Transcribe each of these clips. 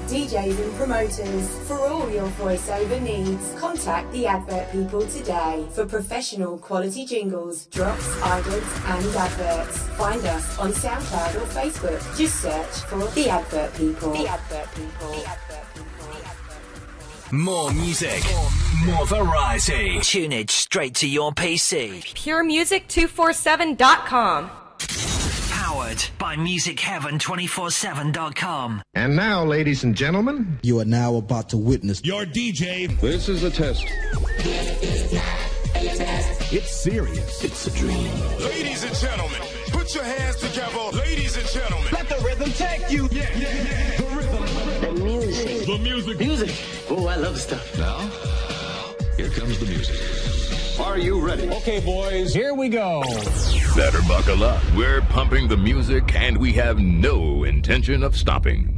DJs and promoters. For all your voiceover needs, contact the Advert People today for professional quality jingles, drops, idlers and adverts. Find us on SoundCloud or Facebook. Just search for The Advert People. The Advert People. The Advert People. More music, more variety. Tune it straight to your PC. PureMusic247.com. Powered by MusicHeaven247.com. And now, ladies and gentlemen, you are now about to witness your DJ. This is a test. It's serious. It's a dream. Ladies and gentlemen, put your hands together. Ladies and gentlemen, let the rhythm take you. Yeah. The rhythm. The music. The music. Music. Oh, I love the stuff. Now, here comes the music. Are you ready? Okay, boys, here we go. Better buckle up. We're pumping the music, and we have no intention of stopping.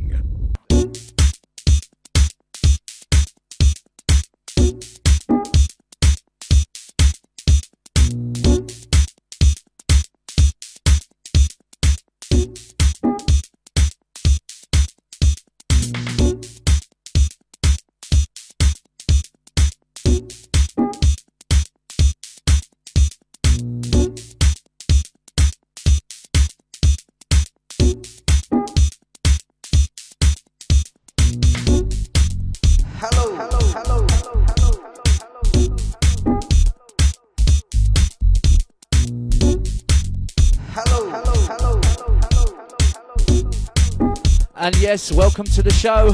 And yes, welcome to the show.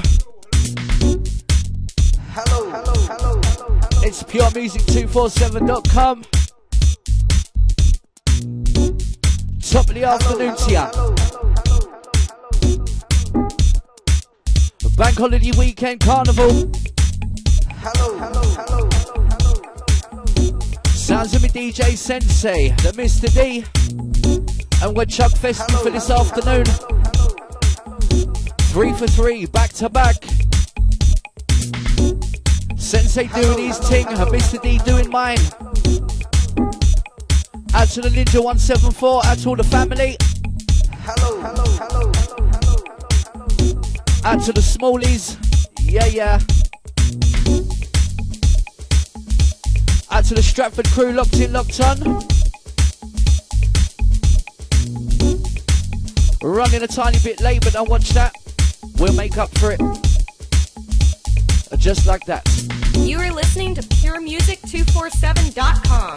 It's PureMusic247.com. Top of the afternoon to ya. Bank holiday weekend carnival. Sounds of me DJ Sensei, the Mr. D. And we're Chuck Festive for this afternoon. 3 for 3, back to back. Sensei doing his thing, Mr. D doing mine. Out to the Ninja 174, out to all the family. Out to the Smallies, yeah. Out to the Stratford crew, locked in, locked on. Running a tiny bit late, but don't watch that. We'll make up for it. Just like that. You are listening to PureMusic247.com.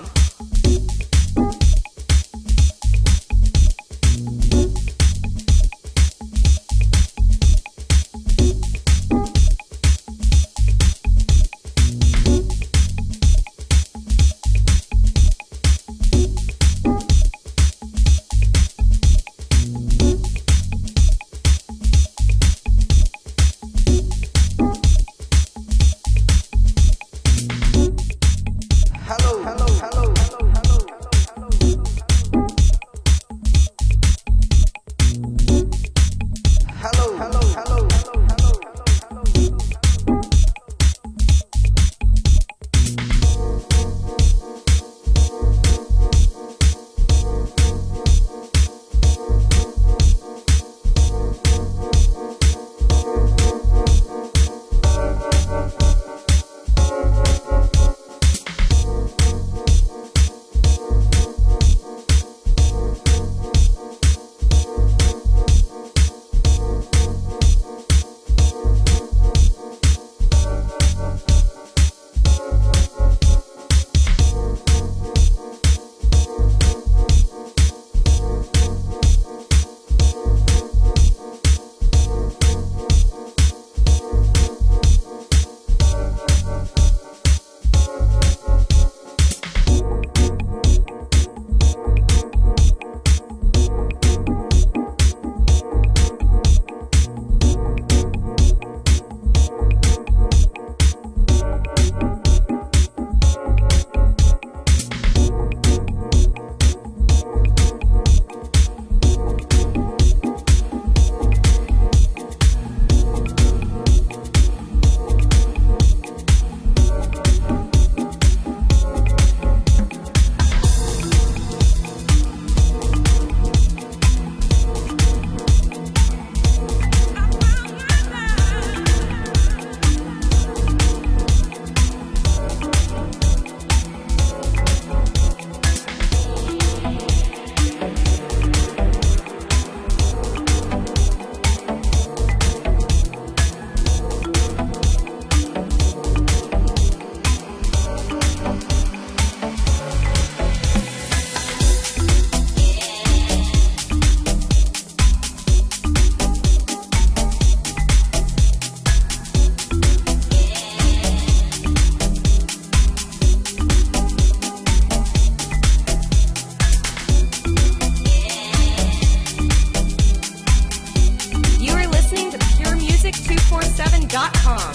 MomoRise.com.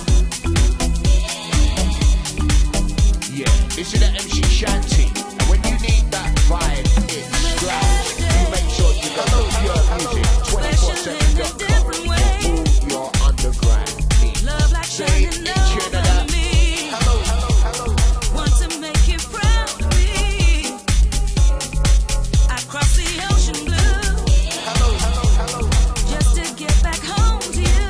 Yeah, it's in the MC Shanty. And when you need that vibe, it's loud. You make sure you go to Pure Music 24/7.com for all your underground needs. Say each year that. Want to make you proud of me. I crossed the ocean blue. Just to get back home to you.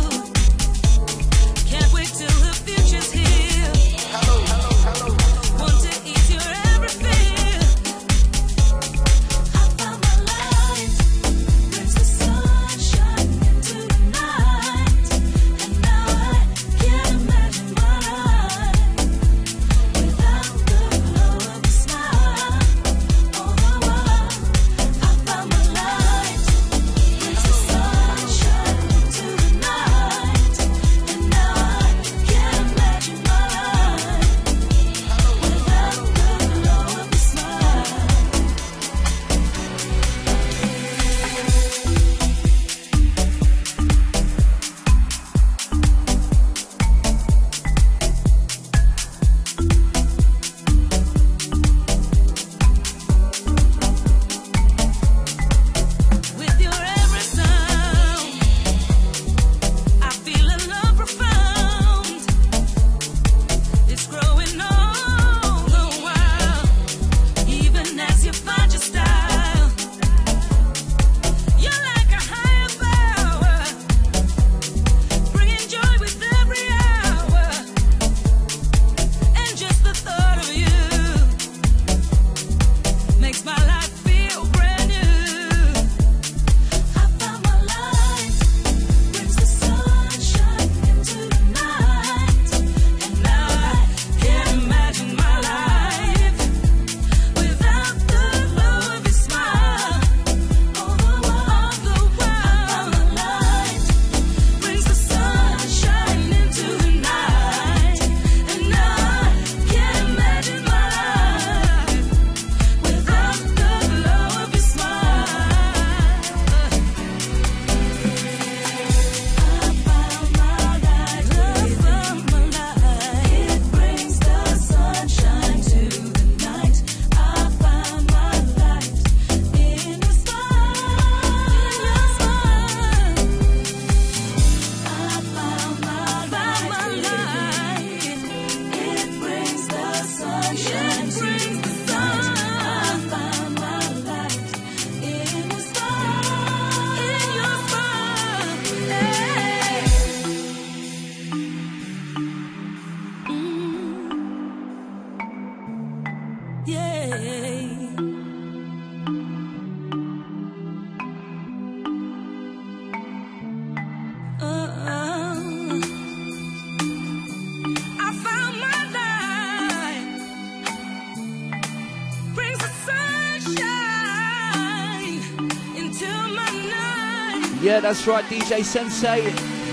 Can't wait till the future's here. Want to ease your every fear. I found my light. Brings the sunshine into the night. And now I can't imagine my life without the glow of a smile. All the while, I found my light. Brings the sunshine into the night. And now I can't imagine my life without the glow of a smile. With your every sound, I feel a love profound. It's growing all the while, even as you find your style. You're like a higher power, bringing joy with every hour. And just the thought of you makes my life feel brand new. I found my light, brings the sunshine into the night. And now I can't imagine my life without the glow of your smile. All the while, I found my light, brings the sunshine into the night. And now I can't imagine my life without the glow of your smile. I found my light, it brings the sunshine to the night. I found my light in your smile. I found my light, it brings the sunshine to the night. I found my light in your smile, yeah. I found my light, brings the sunshine into my night. Yeah, that's right, DJ Sensei.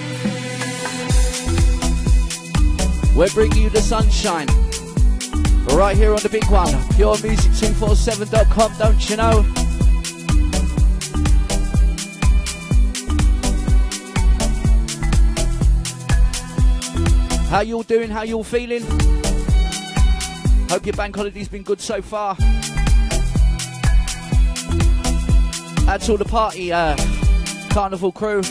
We're bringing you the sunshine. Right here on the big one. PureMusic247.com, don't you know? How you all doing? How you all feeling? Hope your bank holiday's been good so far. That's all the party carnival crew.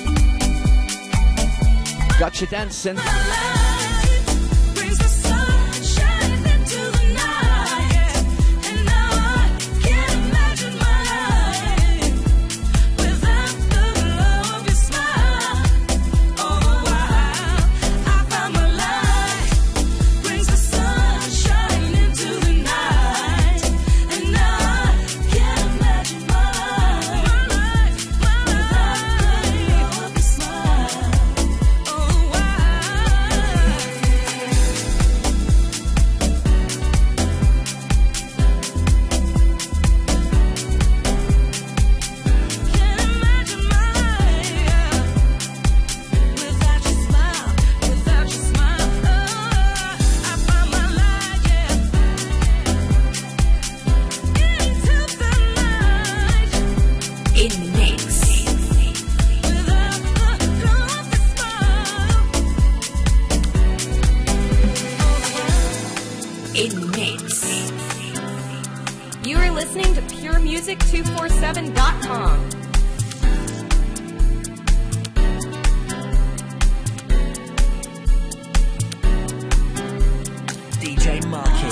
Got you dancing. Brings the sunshine into the night. And now I can't imagine my life without the glow of your smile. All the while, I found my light, brings the sunshine into the night. And now I can't imagine my life without the glow of your smile. Oh, wow. moremusic247.com. DJ Marky.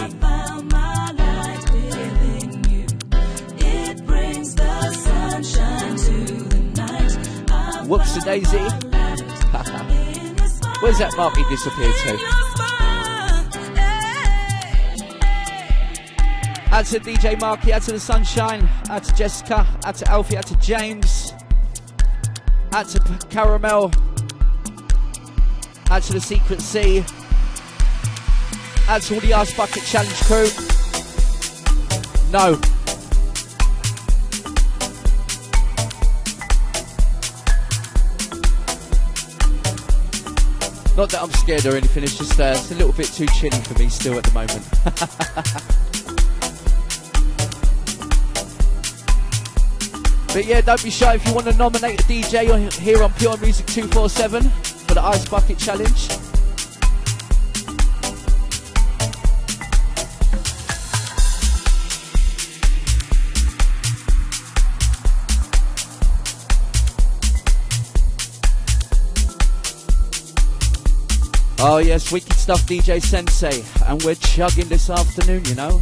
Whoops a daisy. Where's that Marky disappeared to? Out to DJ Marky, out to the Sunshine, out to Jessica, out to Alfie, out to James, out to Caramel, out to the Secret Sea, out to all the Ice Bucket Challenge crew. No. Not that I'm scared or anything, it's just it's a little bit too chilly for me still at the moment. But yeah, don't be shy if you want to nominate a DJ here on Pure Music 247 for the Ice Bucket Challenge. Oh yes, wicked stuff, DJ Sensei, and we're chugging this afternoon, you know.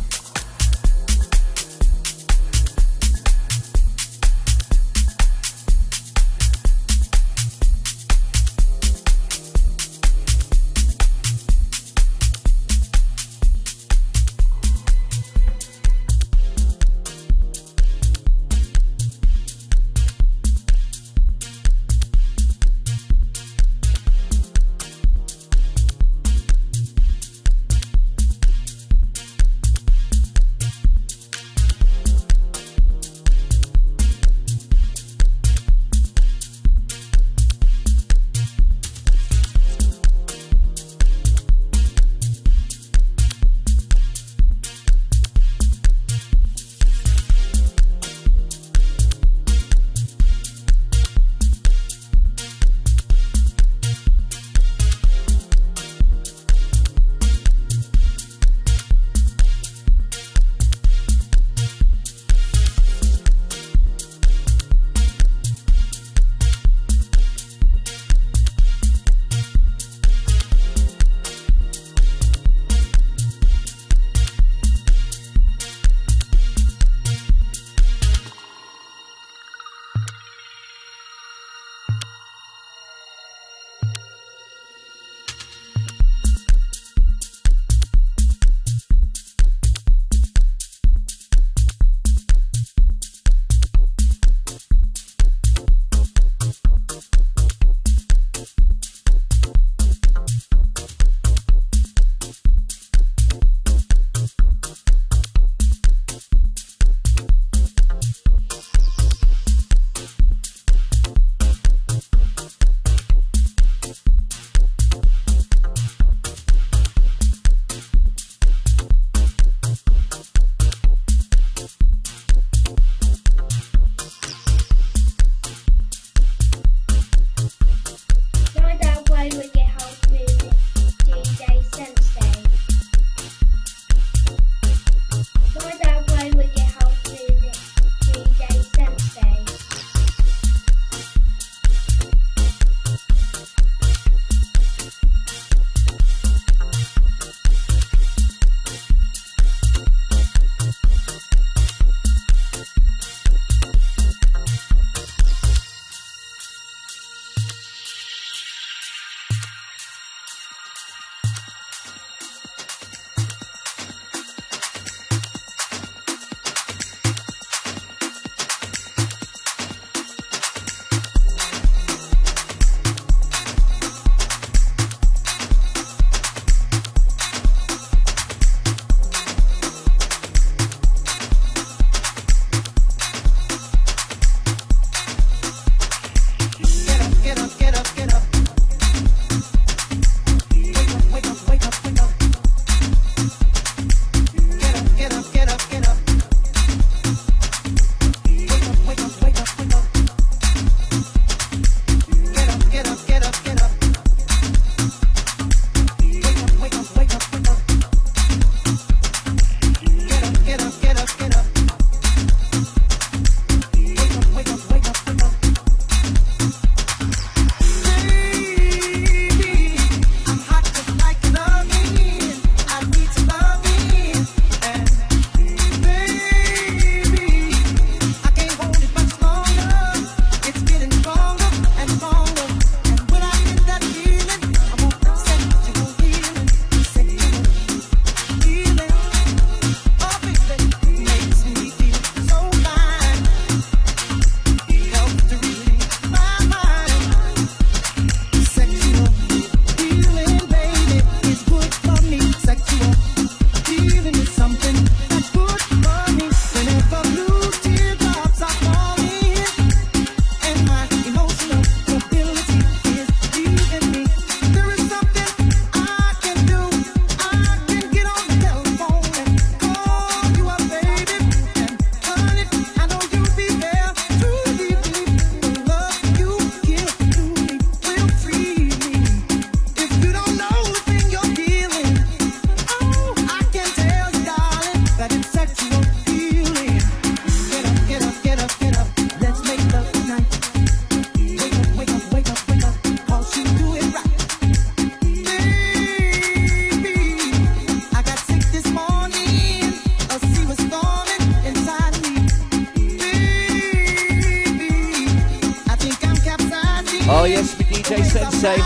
Oh yes, with DJ Sensei.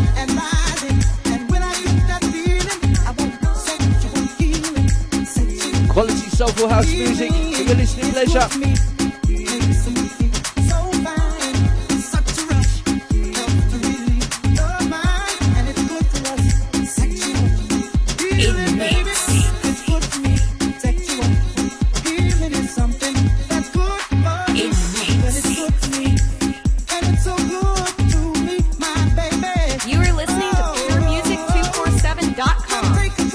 Quality soulful house music for your listening pleasure. You are listening to puremusic247.com.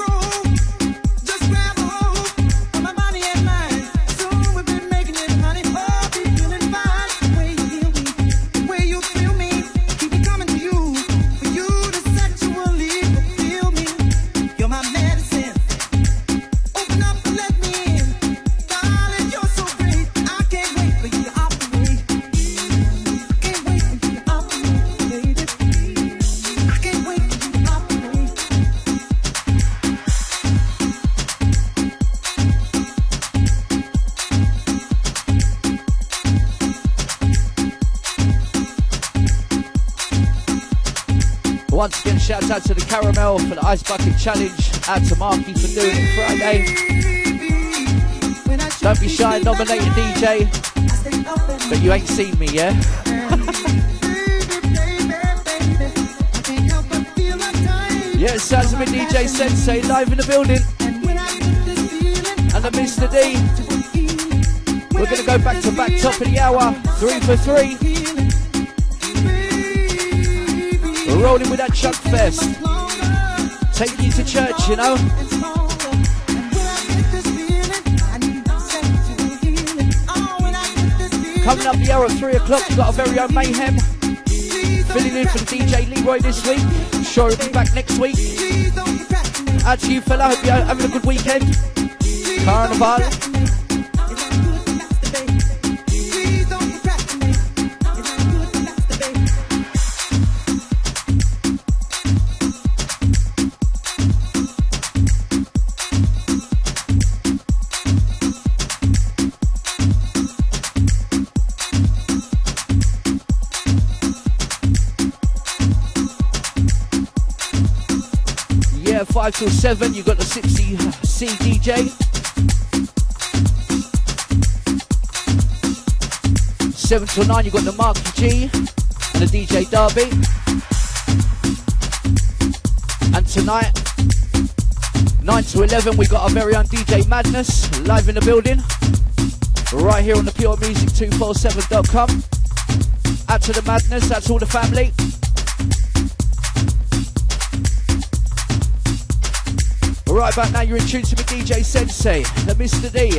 Once again, shout out to the Caramel for the Ice Bucket Challenge. Out to Marky for doing it Friday. Don't be shy, nominate a DJ. But you ain't seen me, yeah? Yeah, it sounds like DJ Sensei live in the building. And the Mr. D. We're going to go back to back, top of the hour. 3 for 3. We're rolling with that Chuck Fest. Take you to church, you know. Coming up the hour at 3 o'clock, we've got our very own Mayhem. Filling in for the DJ Leroy this week. I'm sure he'll be back next week. Out to you, fella. Hope you're having a good weekend. Carnival. Yeah, 5 till 7, you've got the 60C DJ. 7 till 9, you've got the Marky G and the DJ Derby. And tonight, 9 to 11, we got our very own DJ Madness live in the building. Right here on the puremusic247.com. Out to the Madness, out to all the family. Right about now, you're in tune to me, DJ Sensei, the Mr. D.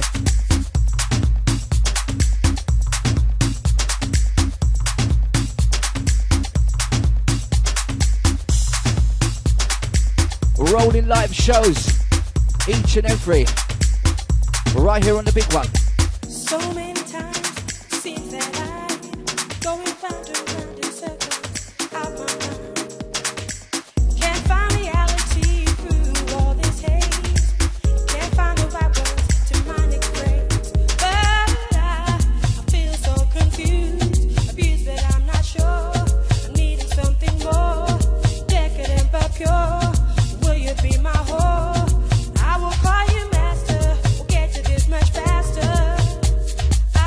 Rolling live shows, each and every, right here on the big one. So many times, seems that I'm going round and round in circles out my mind. Can't find reality through all this haze. Can't find the right words to mind express. But I feel so confused, abused, but I'm not sure. I'm needing something more decadent but pure. Will you be my whore? I will call you master. We'll get to this much faster. I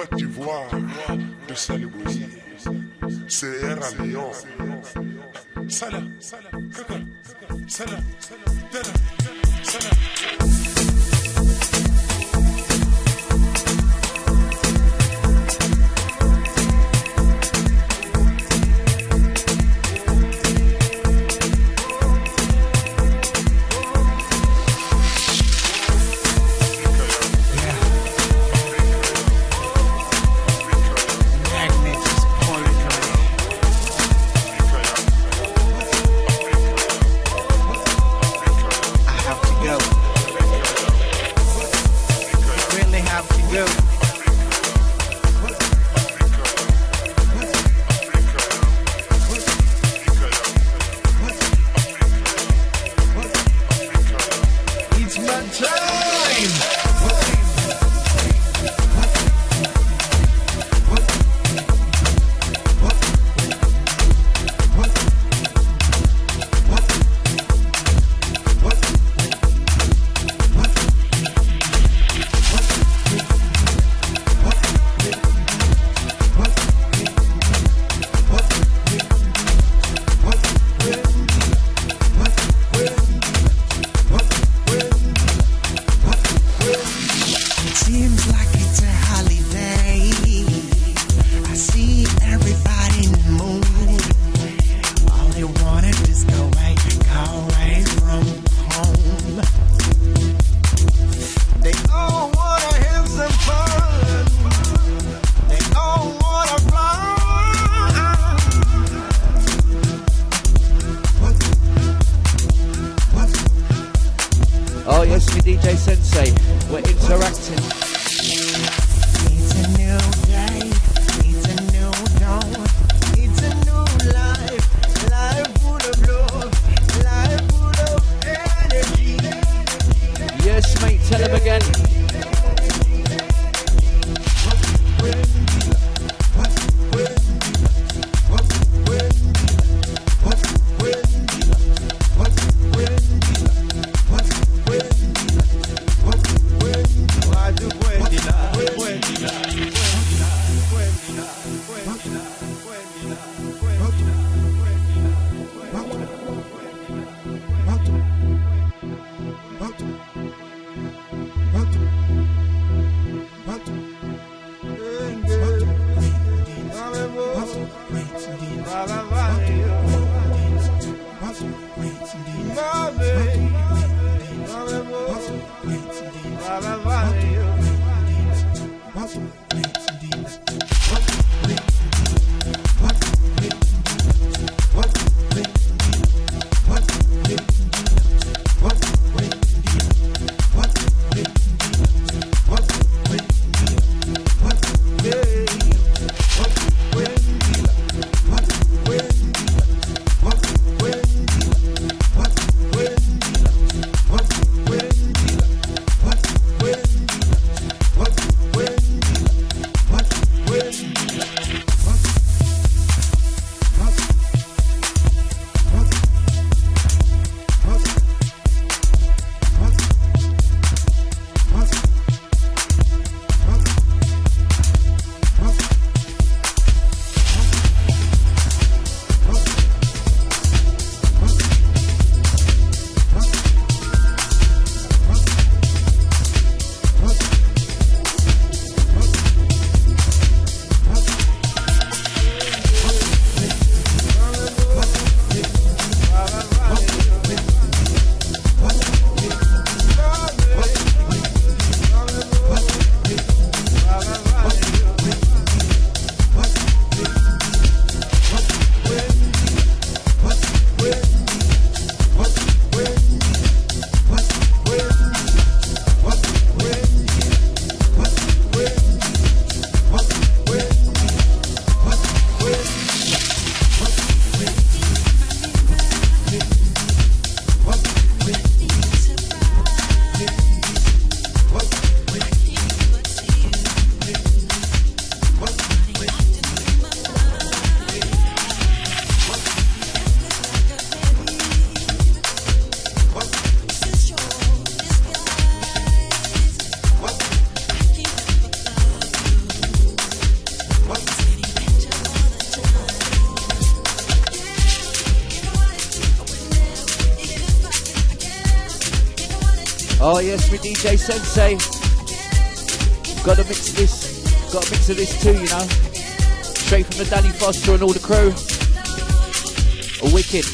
Côte d'Ivoire, de Saint-Louis, Sierra Leone, Salah, Kaka, Salah, Dada, Salah. I do Oh yes, with DJ Sensei. Got a mix of this too, you know. Straight from the Danny Foster and all the crew. A wicked.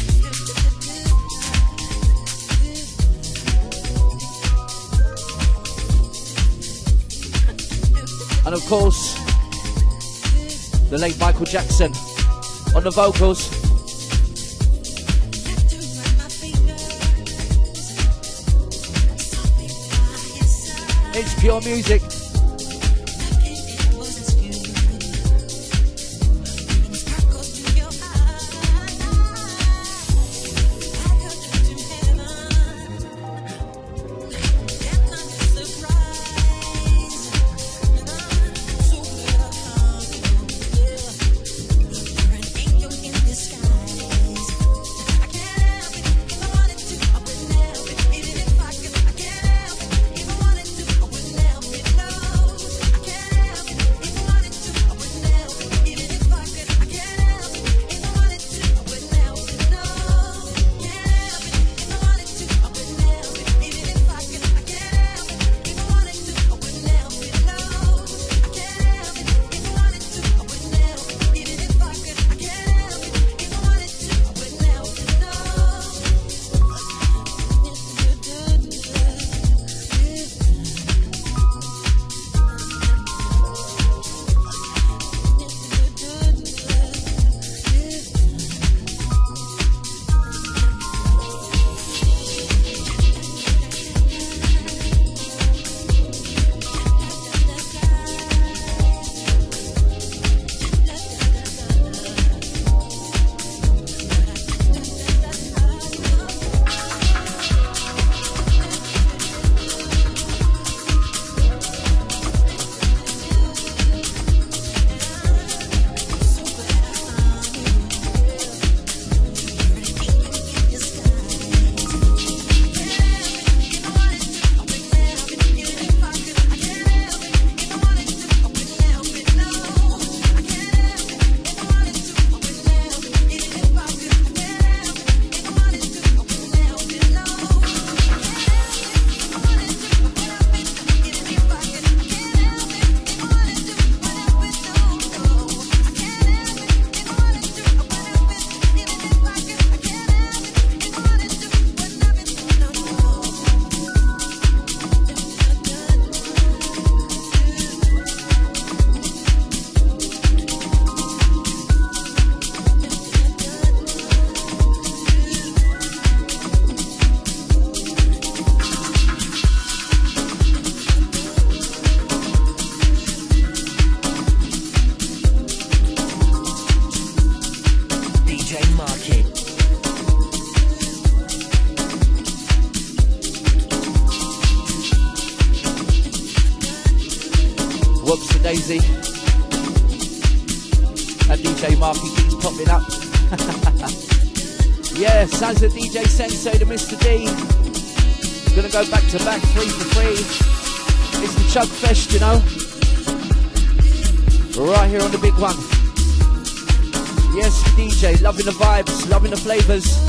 And of course, the late Michael Jackson on the vocals. It's pure music. Daisy and DJ Marky keeps popping up. Yeah, sounds of DJ Sensei to Mr. D. Gonna go back to back 3 for 3. It's the Chug Fest, you know. Right here on the big one. Yes, DJ, loving the vibes, loving the flavours.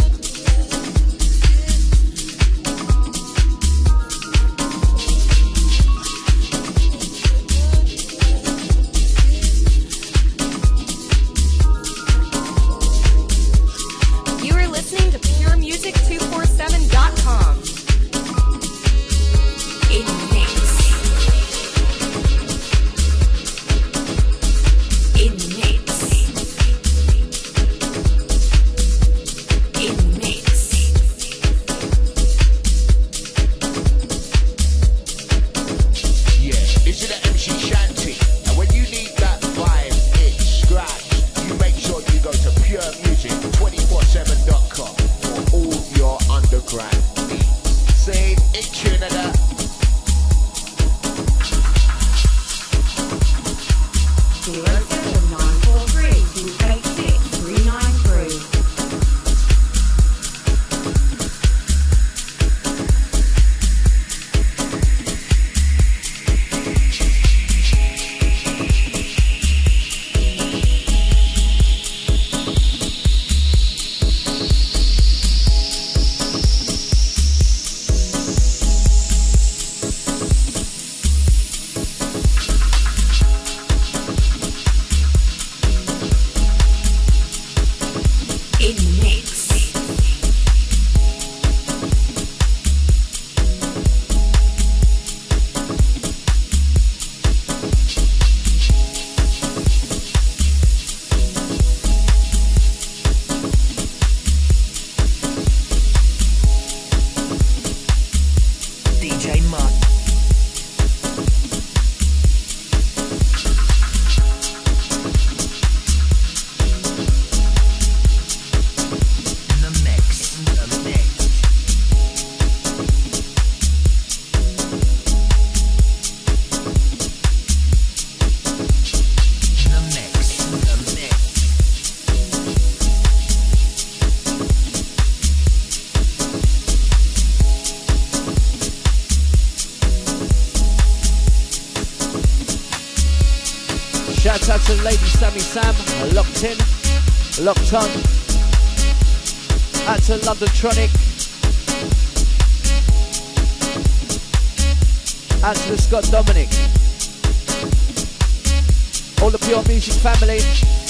puremusic247.com for all your underground needs. to the lady Sammy Sam, locked in, locked on. Out to Londontronic. Out to the Scott Dominic. All the Pure Music family.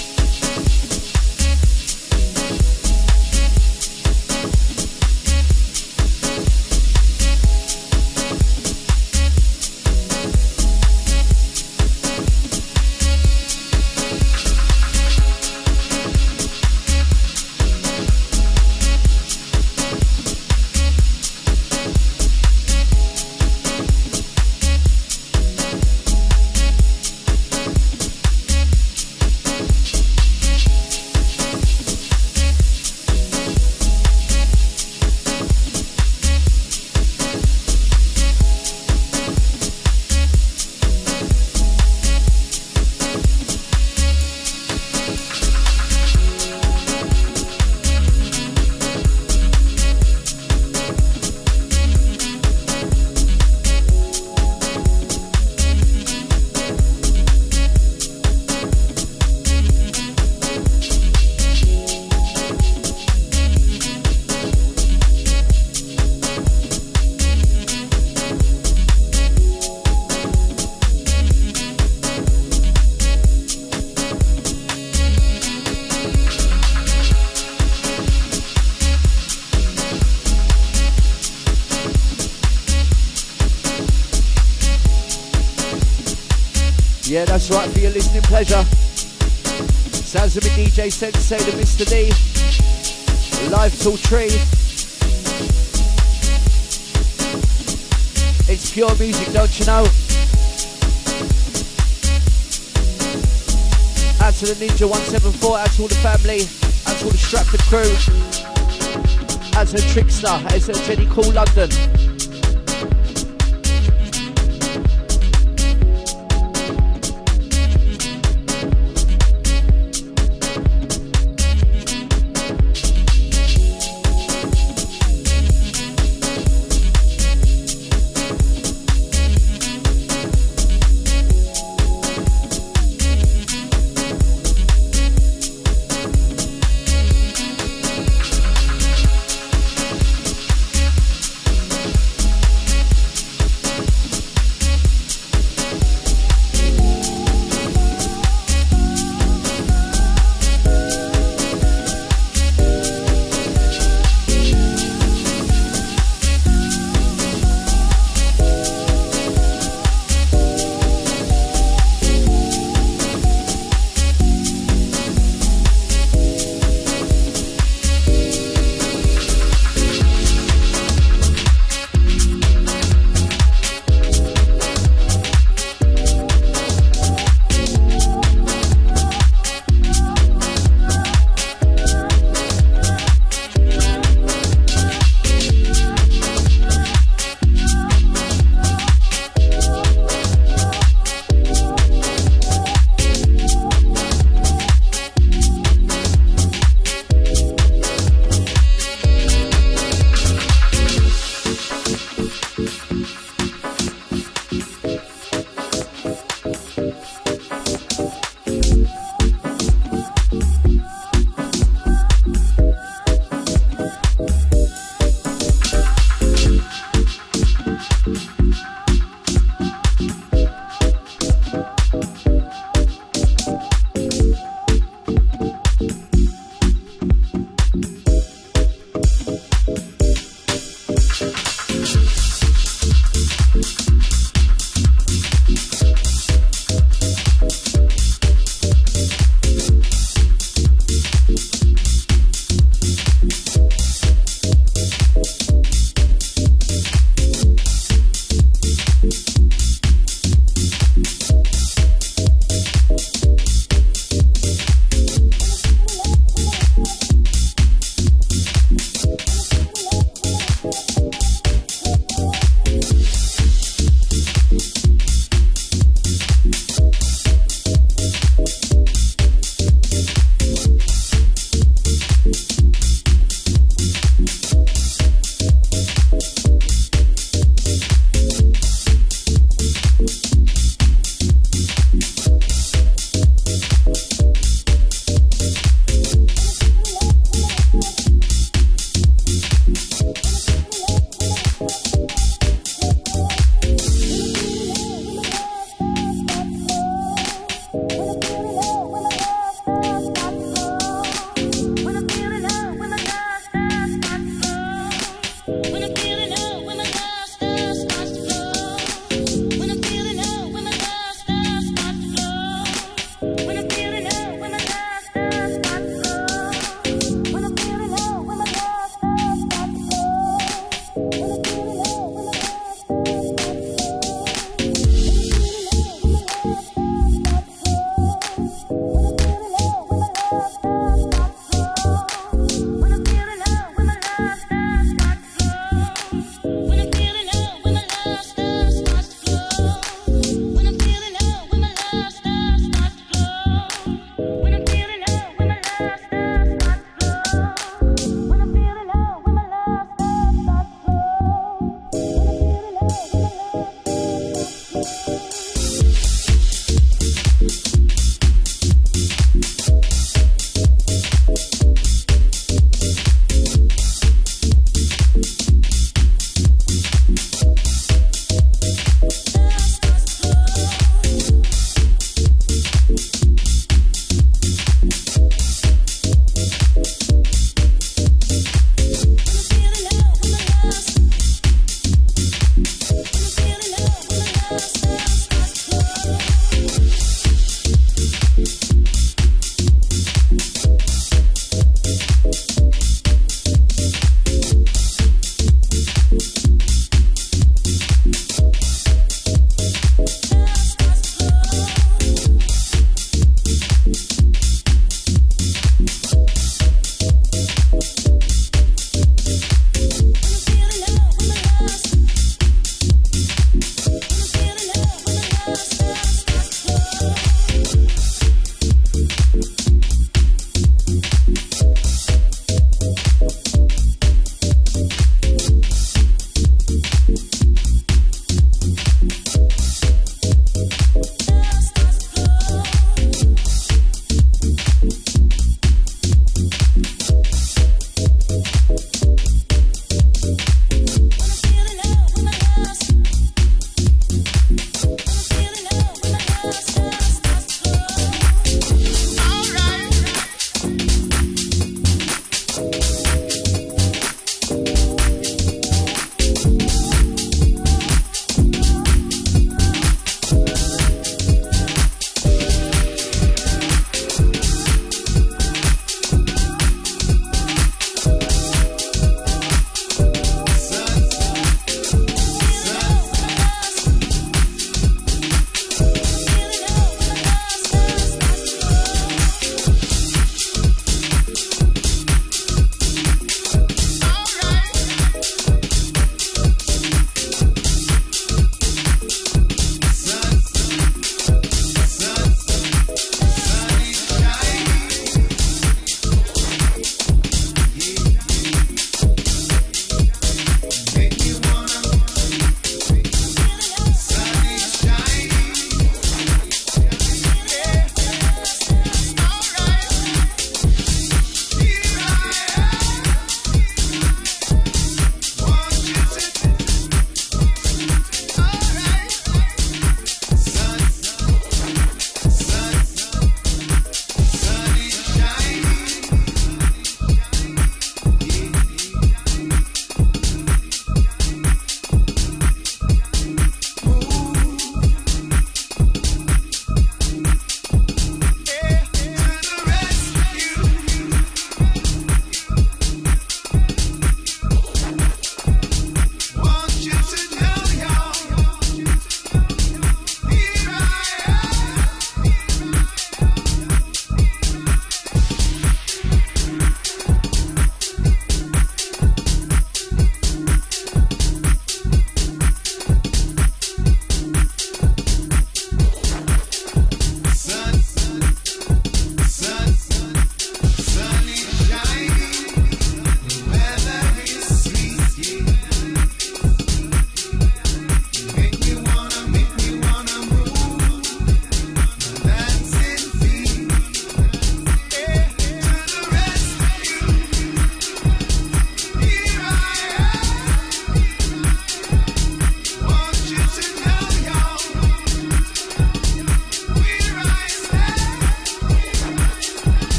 Yeah, that's right, for your listening pleasure. Sounds of me DJ Sensei, the Mr. D. Live till 3. It's pure music, don't you know? Out to the Ninja 174, out to all the family, out to all the Stratford crew. Out to the Trickster, out to the Jenny Cool London.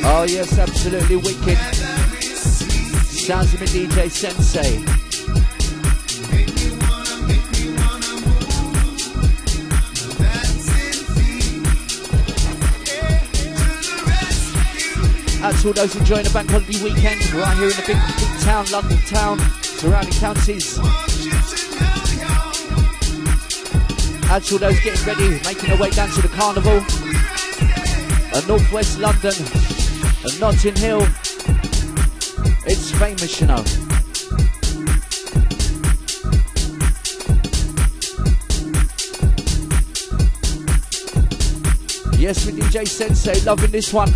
Oh yes, absolutely wicked. Sounds of me DJ Sensei. Out to all those enjoying the bank holiday weekend right here in the big town, London town, surrounding counties. Out to all those getting ready, making their way down to the carnival. Northwest London, Notting Hill. It's famous, you know. Yes, with DJ Sensei, loving this one.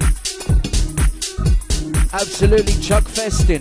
Absolutely chuck festing.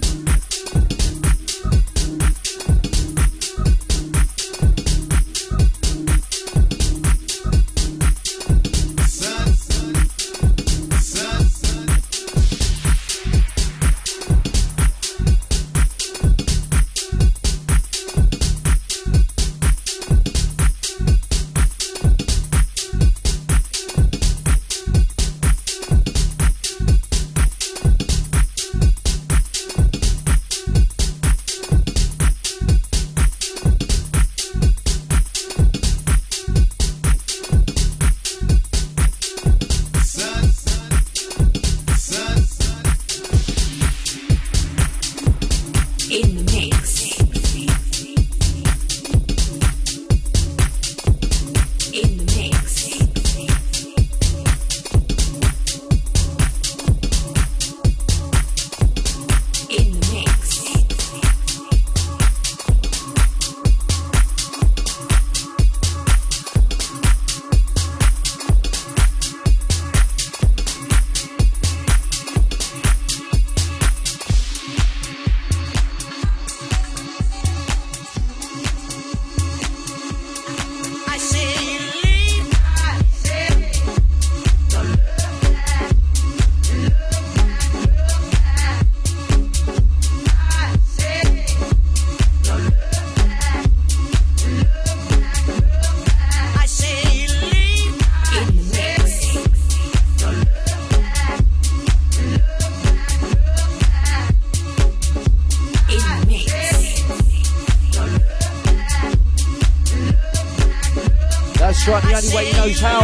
That's right, the only way he knows how.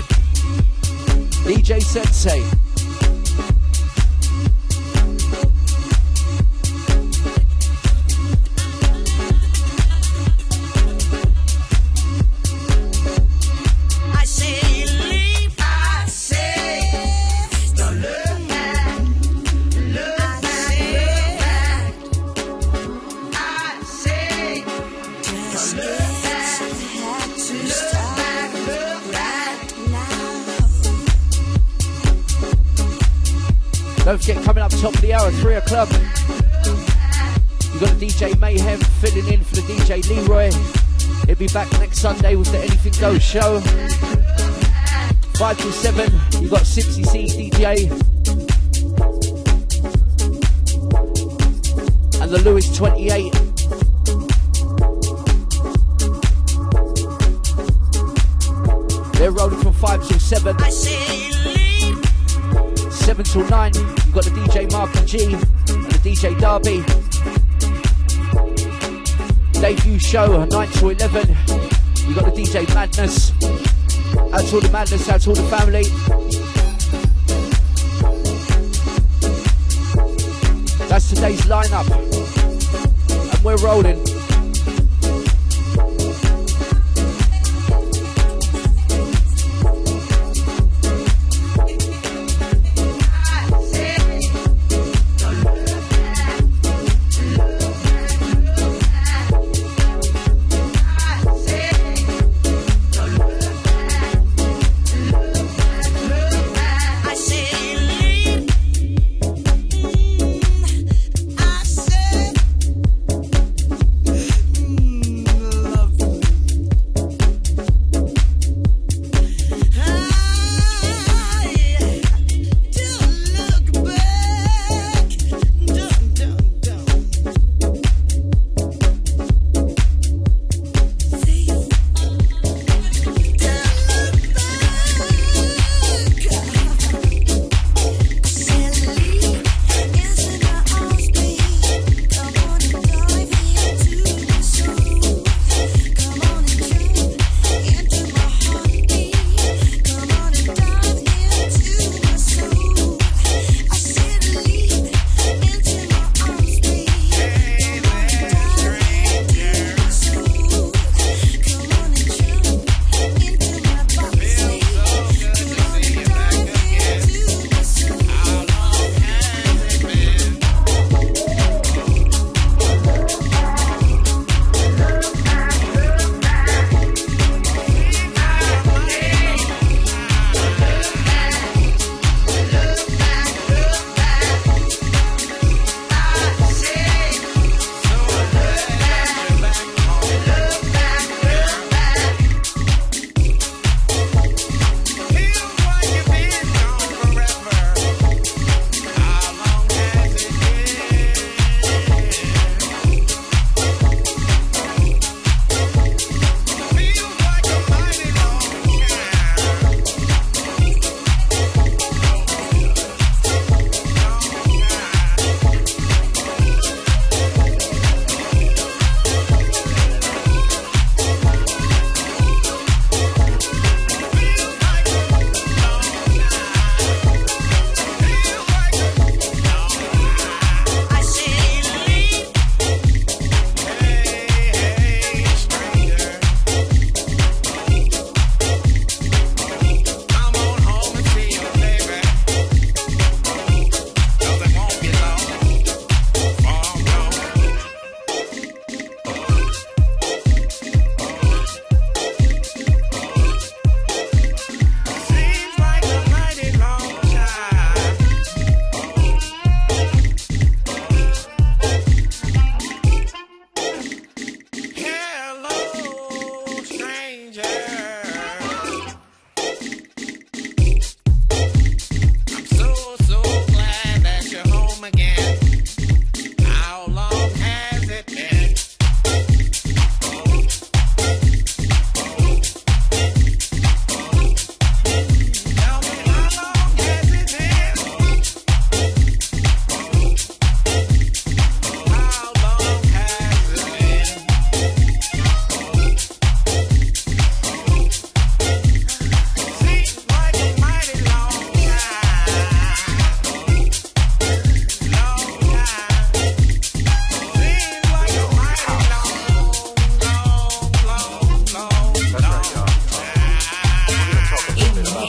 DJ Sensei. Don't forget, coming up top of the hour, 3 o'clock, you've got the DJ Mayhem filling in for the DJ Leroy. He'll be back next Sunday with the Anything Goes show. 5 till 7, you've got Sipsy C's DJ. And the Lewis 28. They're rolling from 5 till 7. 7 till 9, you've got the DJ Marky G and the DJ Derby. Debut show, 9 till 11, you've got the DJ Madness. Out to all the madness, out to all the family. That's today's lineup, and we're rolling.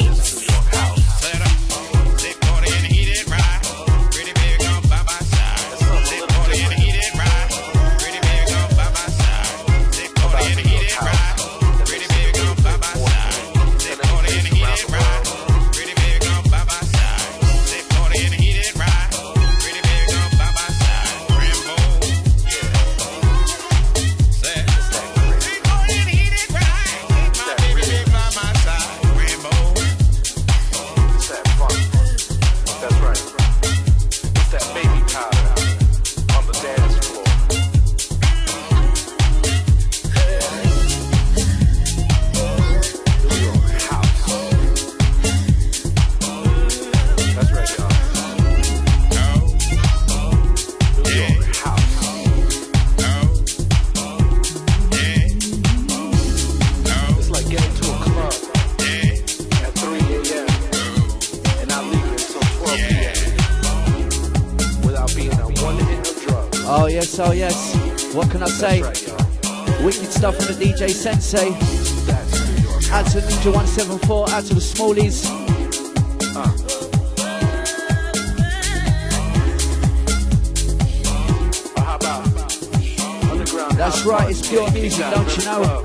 Beats. Oh yes, what can I say? Wicked stuff from the DJ Sensei. Out to Ninja 174, out to the Smallies. That's right, it's pure music, don't you know?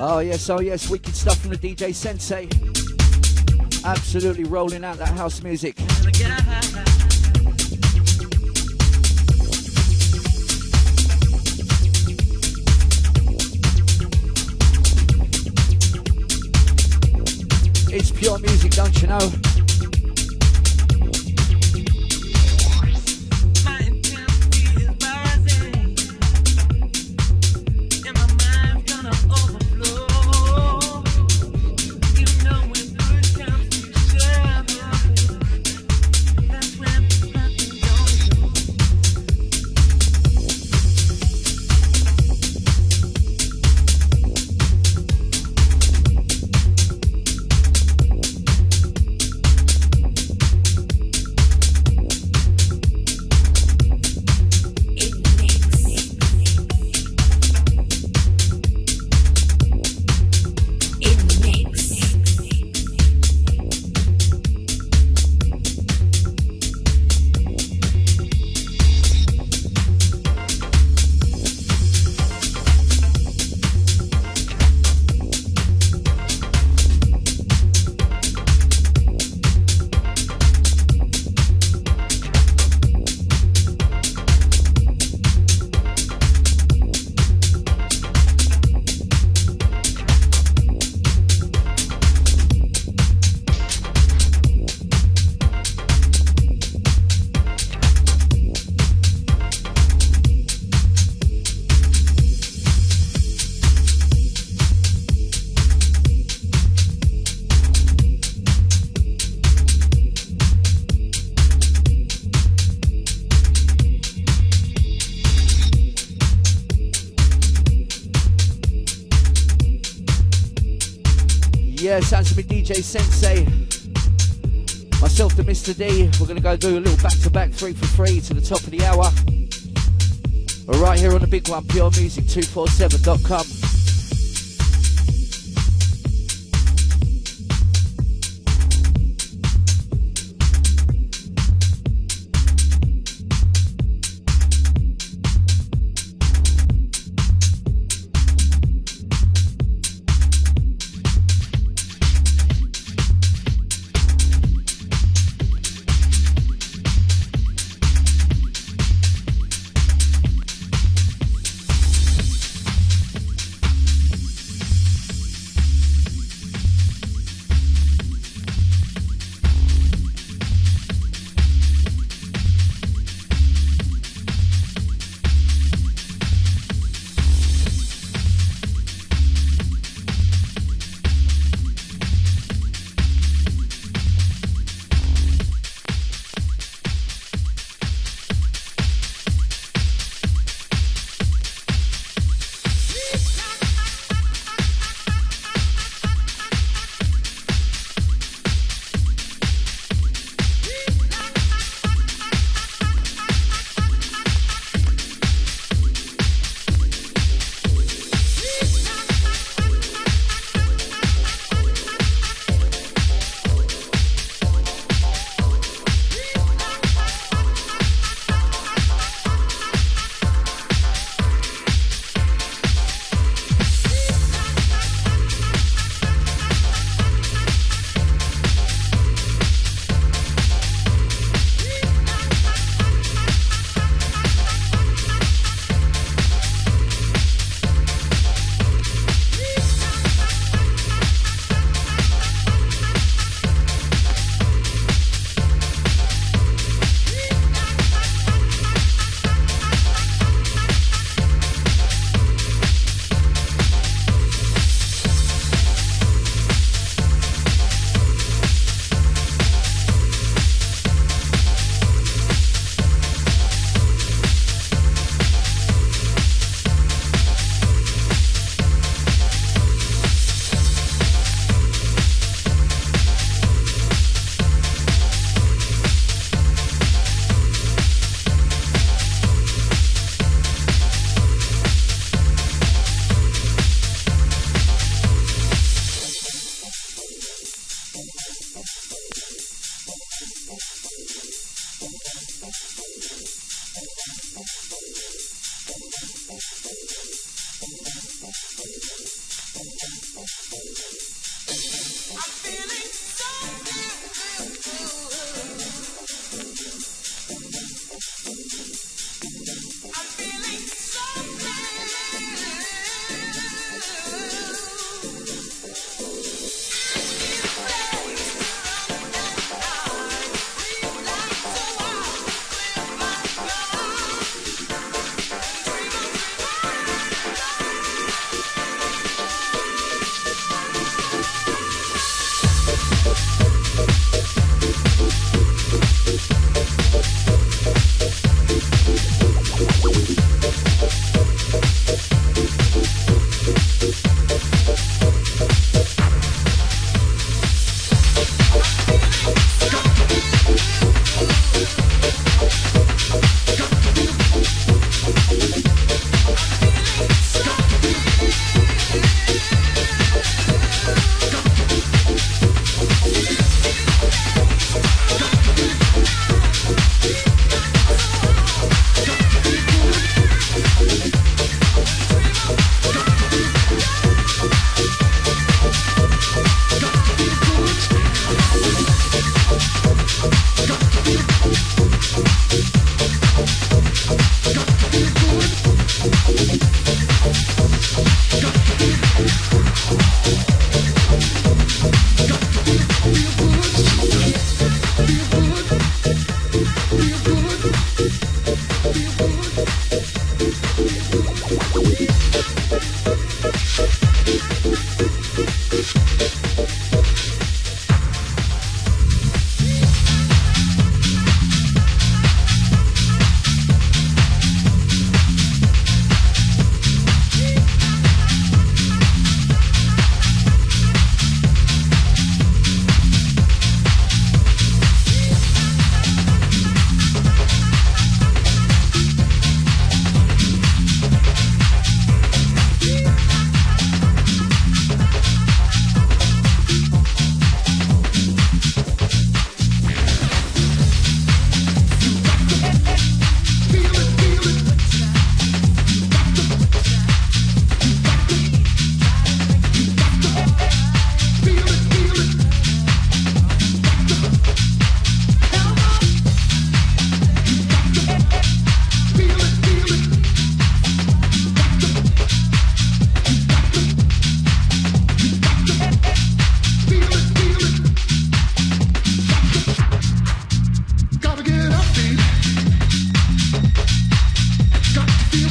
Oh yes, wicked stuff from the DJ Sensei. Absolutely rolling out that house music. It's pure music, don't you know? Yeah, sounds to me DJ Sensei. Myself, the Mr. D. We're going to go do a little back-to-back 3 for 3 to the top of the hour. We're right here on the big one, puremusic247.com.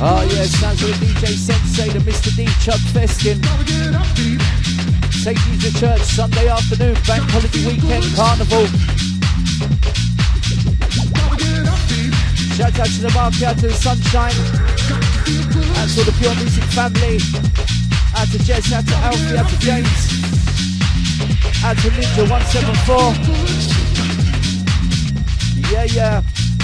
Oh yeah, sounds like DJ Sensei, the Mr. D, Chuck Feskin. Take you to church Sunday afternoon, bank holiday weekend, carnival. Shout out to the market, out to the sunshine. Out to the Pure Music family. Out to Jess, out to Alfie, out to James. Out to Ninja 174. Yeah, yeah.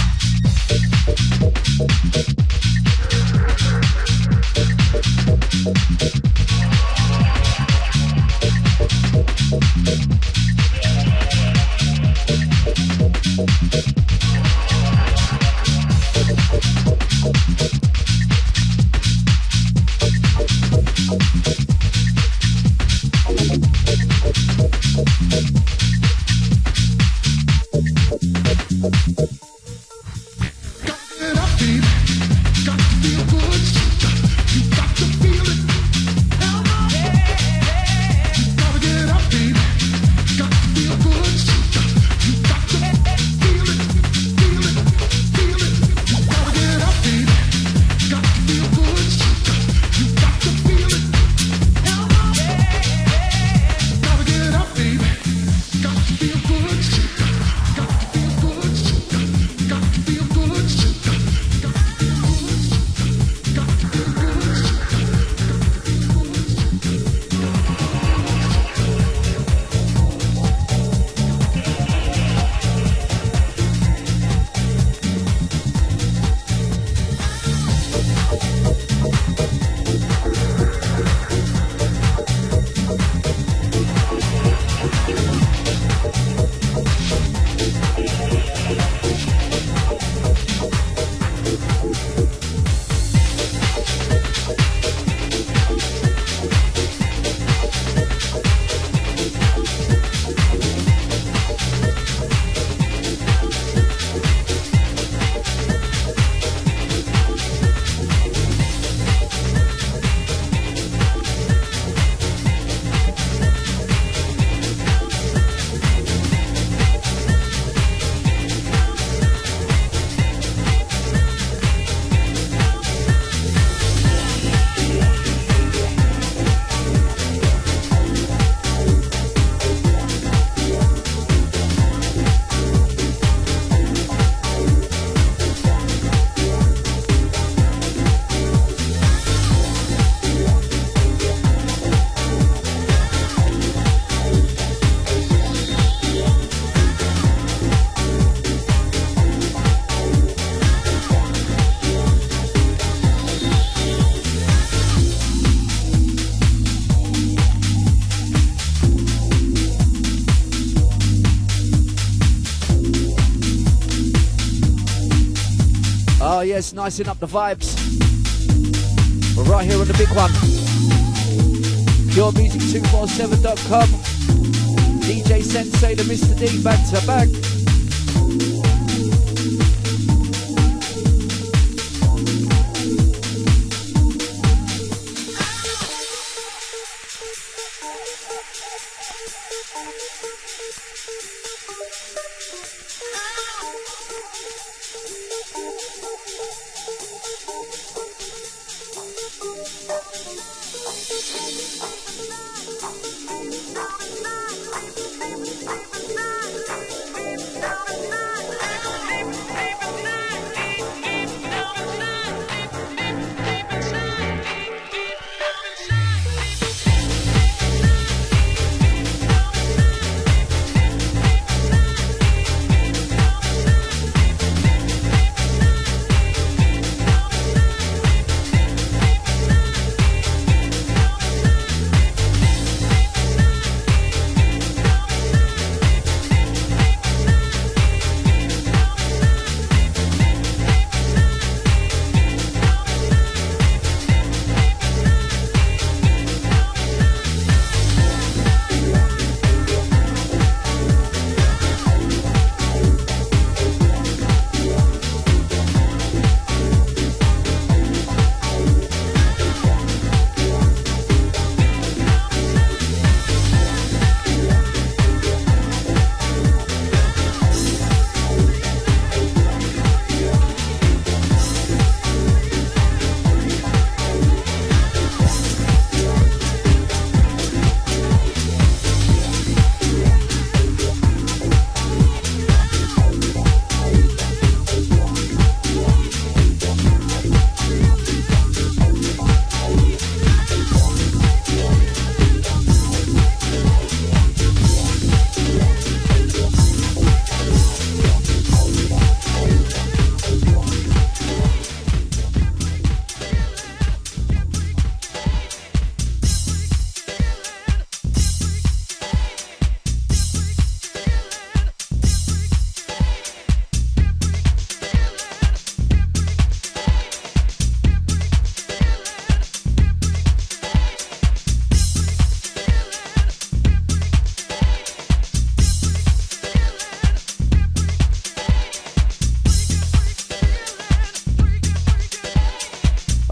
Oh yes, nicing up the vibes. We're right here on the big one. PureMusic247.com. DJ Sensei, the Mr. D, back to back.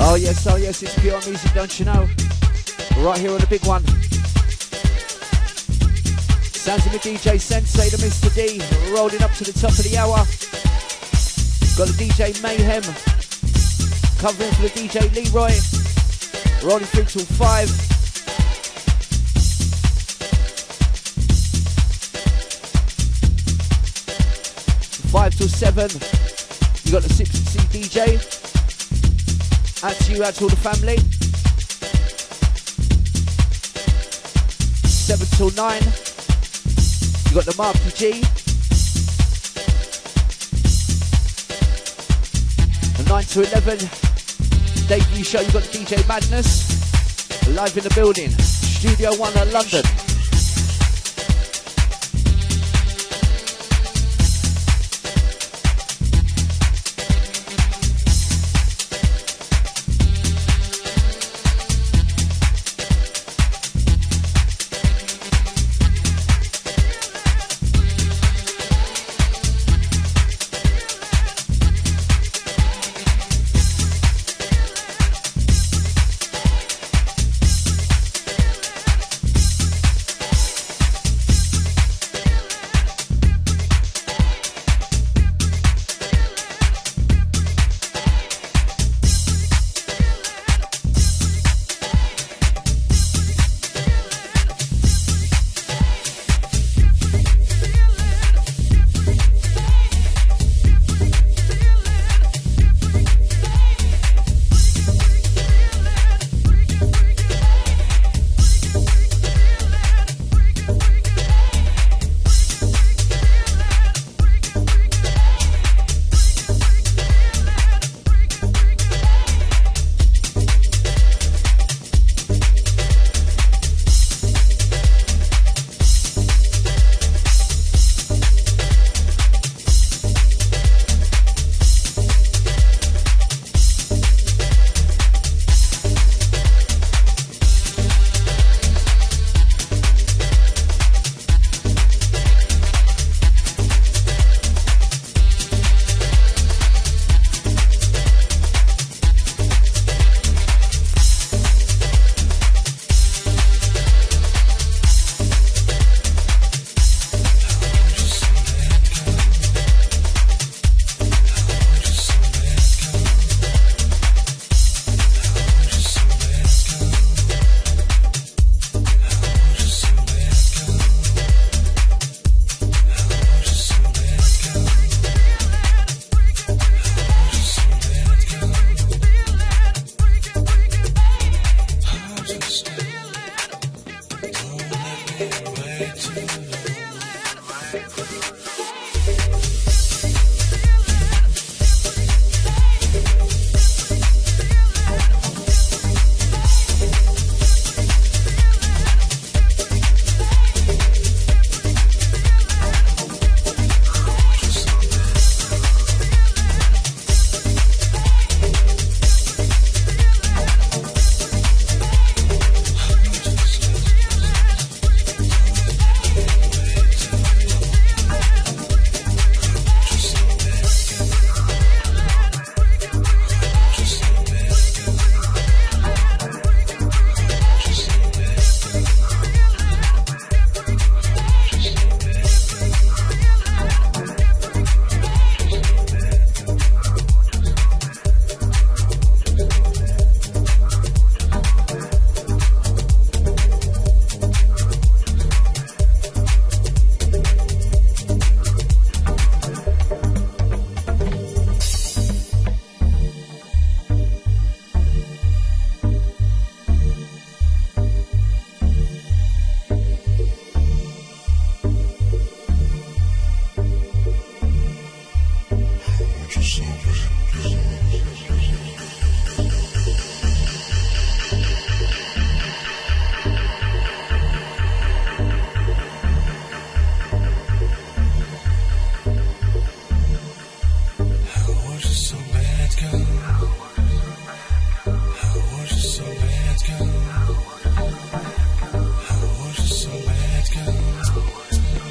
Oh yes, it's pure music, don't you know? Right here on the big one. Sounds of the DJ Sensei, the Mr. D, rolling up to the top of the hour. Got the DJ Mayhem, covering for the DJ Leroy, rolling through till 5. From 5 till 7, you got the 6C DJ. Out to you, out to all the family. 7 till 9, you got the Marky G. And 9 to 11, debut show, you got the DJ Madness. Live in the building, Studio 1 at London.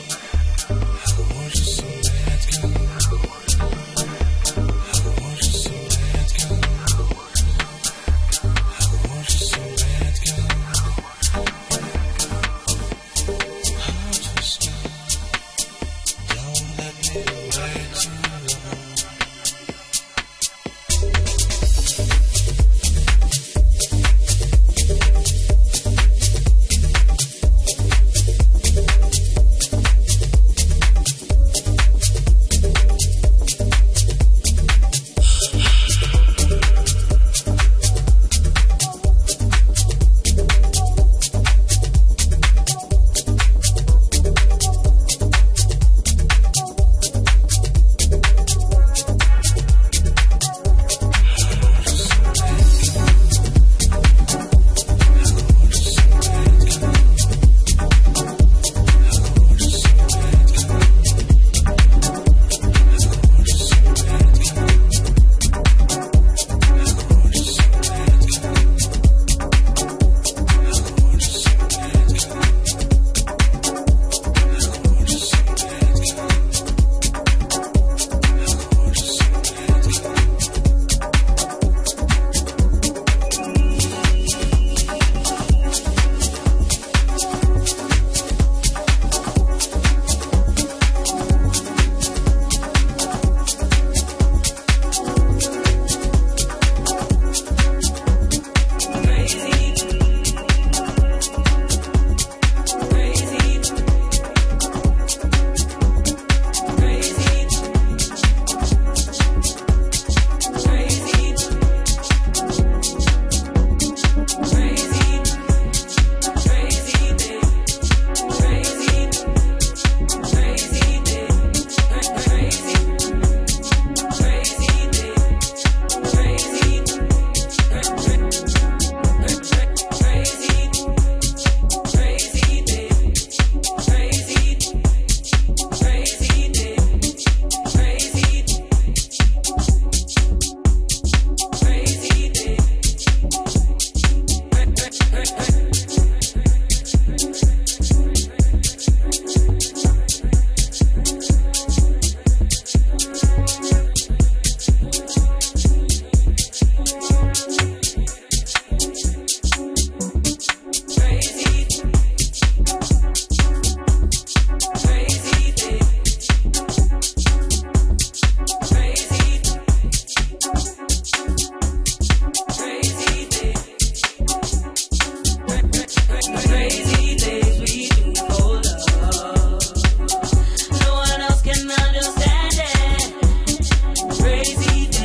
Just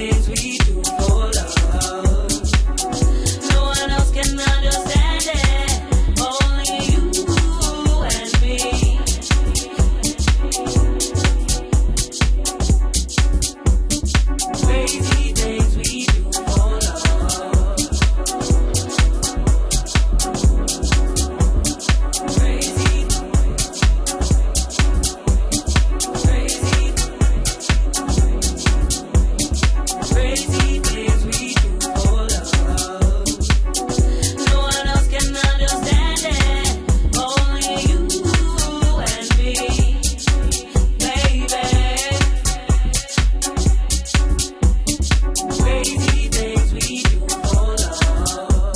things we do for love. No one else can understand it. Only you and me. Crazy things we do for love. Crazy, crazy, crazy things we do for love. No one else can understand it. Only you and me, baby. Crazy things we do for love.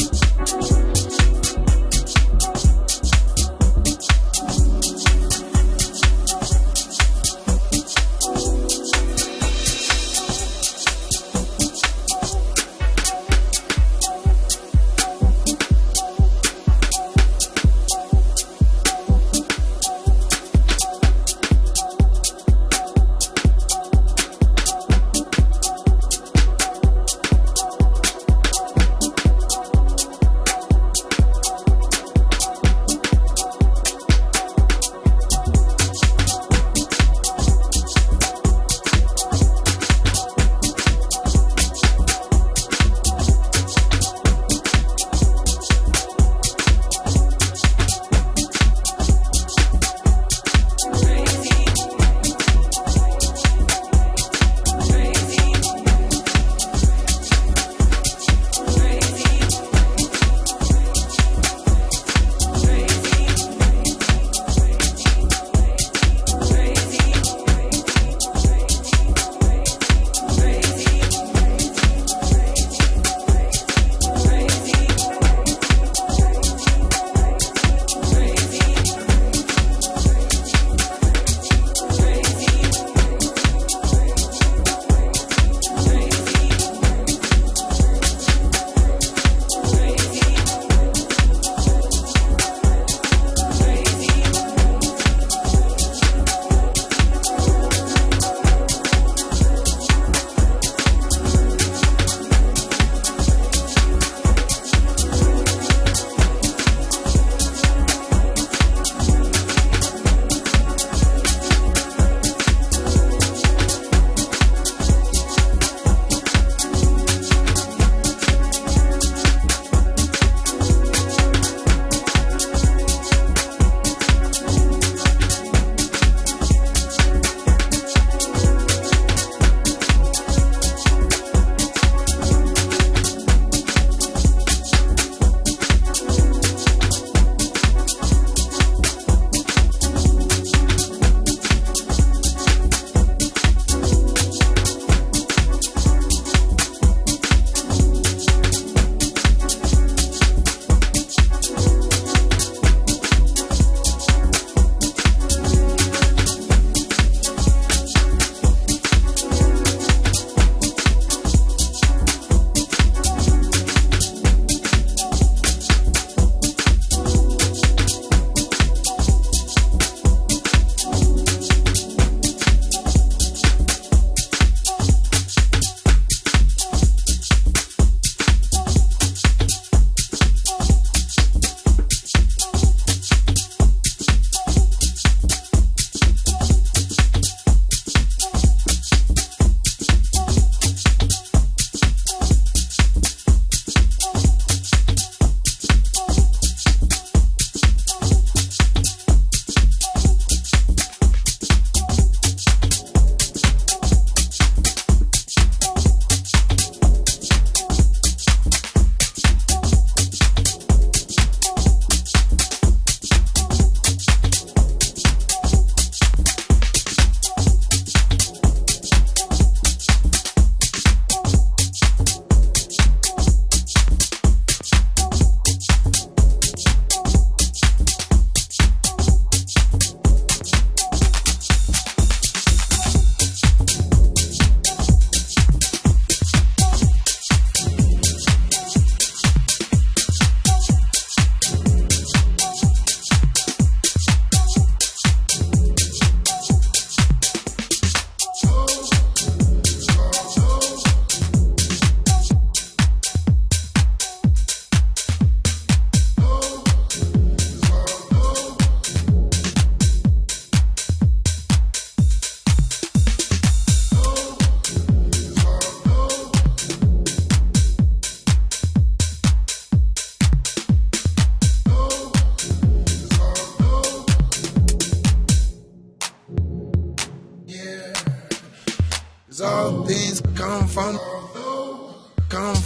come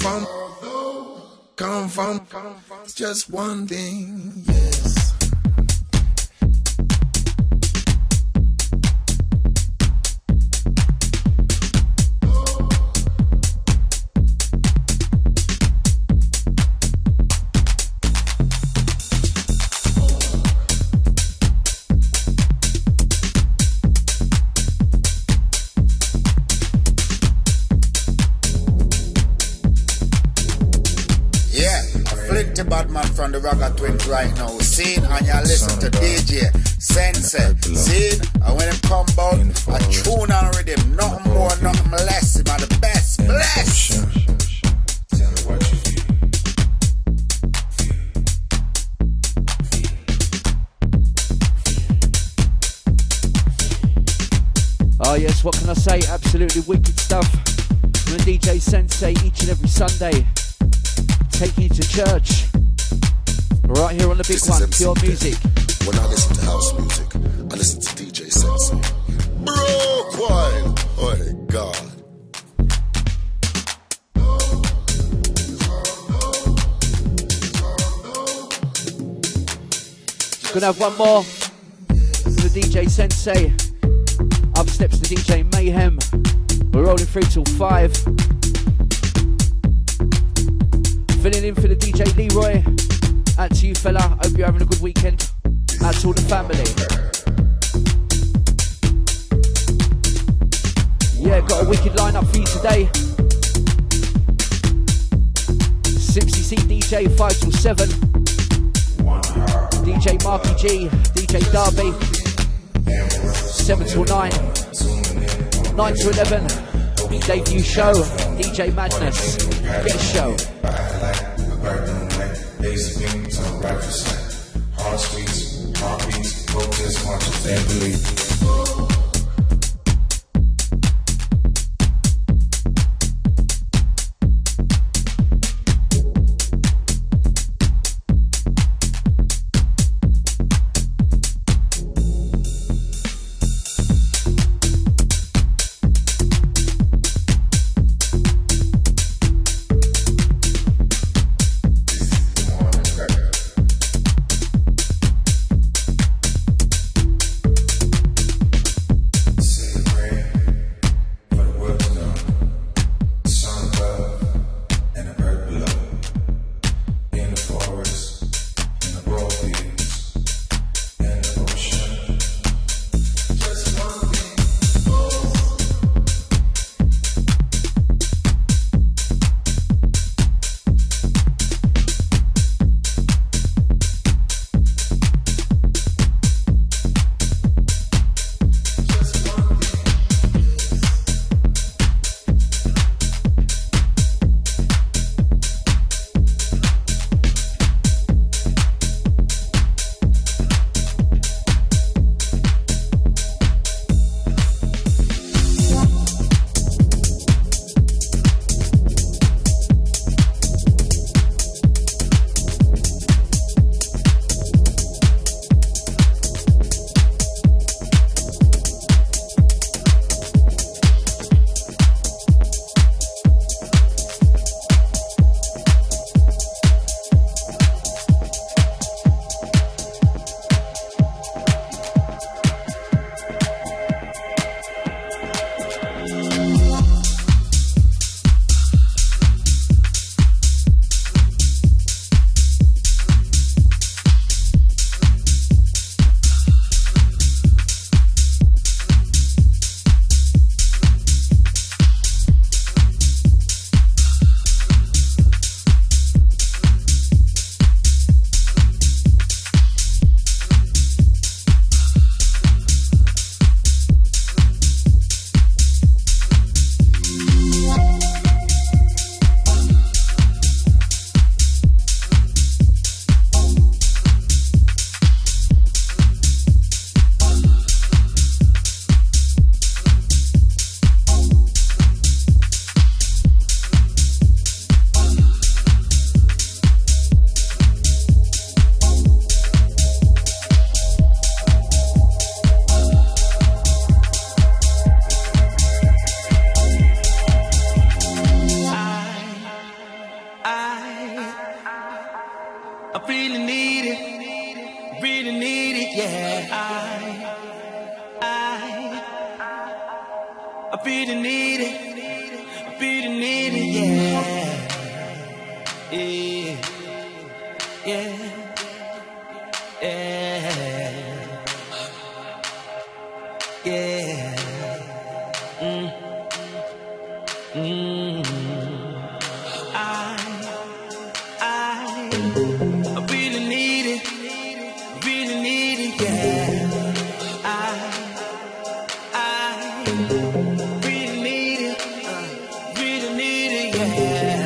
from just one thing, yes. Batman from the Ragga Twins right now. Seen and you listen to DJ Sensei. Seen and when it come about a tune and rhythm, nothing more, nothing less. Him are the best. Bless. Oh yes, what can I say? Absolutely wicked stuff from the DJ Sensei each and every Sunday. Taking you to church. Right here on the big one, Pure Music. When I listen to house music, I listen to DJ Sensei. Bro, quiet. Oh my God. Gonna have one more for the DJ Sensei. Up steps the DJ Mayhem. We're rolling through till 5. Filling in for the DJ Leroy. Out to you, fella. Hope you're having a good weekend. Out to all the family. Yeah, got a wicked lineup for you today. 60C DJ 5 till 7. DJ Marky G, DJ Darby. 7 till 9. 9 to 11. Debut show. DJ Madness. Big show. Basic wings on breakfast, hard sweets, heartbeats, protest marches, and believe. Yeah, yeah, yeah, yeah. I really need it, yeah. I really need it, yeah.